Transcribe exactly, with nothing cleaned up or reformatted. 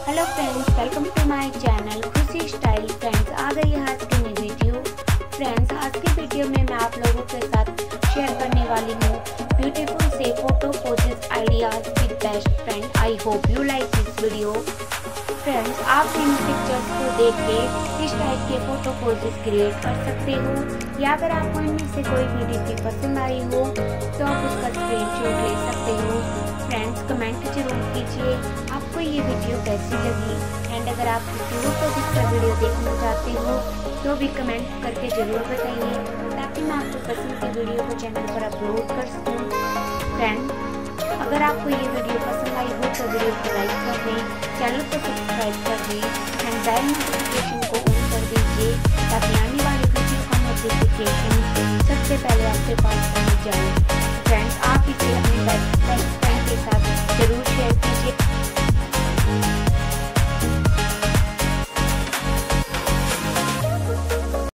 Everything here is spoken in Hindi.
Hello friends, welcome to my channel Khushi style. Friends, आ गई है आज की नई वीडियो। फ्रेंड्स, आज की वीडियो में मैं आप लोगों के साथ शेयर करने वाली हूँ ब्यूटीफुल से photo poses ideas with best friend. I hope you like this video. Friends, आप इन पिक्चर्स को देख के इस टाइप के फोटो पोजेस क्रिएट कर सकते हो, या अगर आपको इनमें से कोई भी डिज़ाइन पसंद आई हो तो आप उसका स्क्रीनशॉट ले सकते हो। फ्रेंड्स, कमेंट जरूर कीजिए आपको ये वीडियो कैसी लगी, एंड अगर आप किसी और टॉपिक का वीडियो देखना चाहते हो तो भी कमेंट करके ज़रूर बताइए, ताकि मैं आपको पसंद की वीडियो को चैनल पर अपलोड कर सकूँ। फ्रेंड, अगर आपको ये वीडियो पसंद आई हो तो वीडियो को लाइक कर दें, चैनल को सब्सक्राइब कर दें एंड बेल नोटिफिकेशन को ऑन कर दीजिए, ताकि आने वाली वीडियो का नोटिफिकेशन सबसे पहले आपके पास पहुँच जाए। फ्रेंड्स, आप इसे अपने बेस्ट फ्रेंड के साथ जरूर शेयर कीजिए।